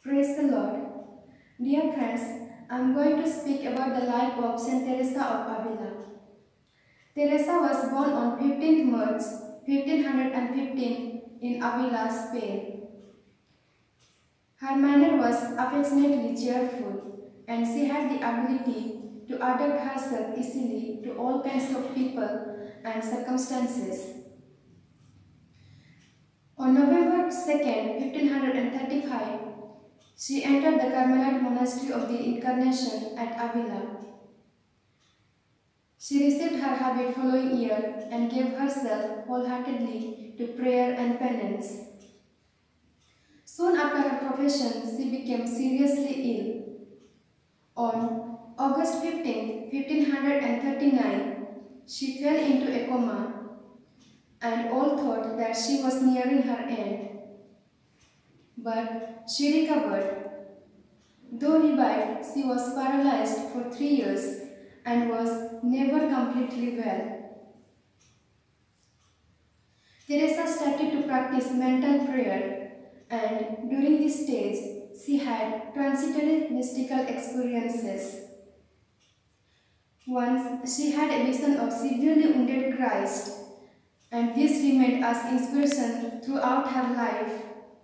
Praise the Lord. Dear friends, I am going to speak about the life of Saint Teresa of Avila. Teresa was born on 15th March 1515 in Avila, Spain. Her manner was affectionately cheerful, and she had the ability to adapt herself easily to all kinds of people and circumstances. On November 2nd, 1535, she entered the Carmelite Monastery of the Incarnation at Avila. She received her habit following year and gave herself wholeheartedly to prayer and penance. Soon after her profession, she became seriously ill. On August 15, 1539, she fell into a coma, and all thought that she was nearing her end. But she recovered. Though revived, she was paralyzed for 3 years and was never completely well. Teresa started to practice mental prayer, and during this stage, she had transitory mystical experiences. Once, she had a vision of severely wounded Christ, and this remained as inspiration throughout her life.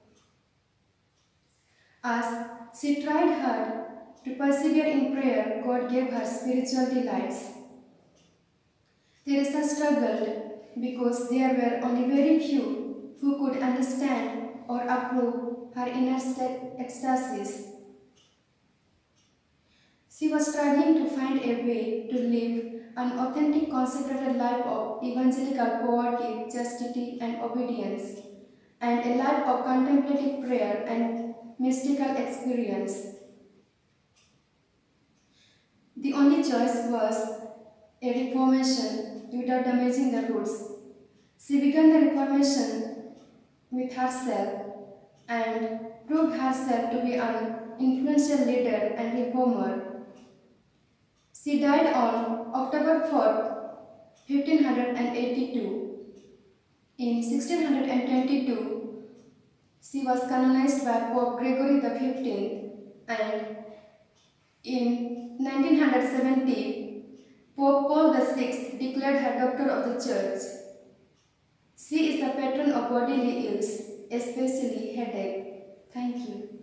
As she tried hard to persevere in prayer, God gave her spiritual delights. Teresa struggled because there were only very few who could understand or approve her inner ecstasies. She was struggling to find a way to live an authentic, consecrated life of evangelical poverty, chastity, and obedience, and a life of contemplative prayer and mystical experience. The only choice was a reformation without damaging the roots. She began the reformation with herself and proved herself to be an influential leader and reformer. She died on October 4, 1582. In 1622, she was canonized by Pope Gregory XV, and in 1970, Pope Paul VI declared her Doctor of the Church. She is the patron of bodily ills, especially headache. Thank you.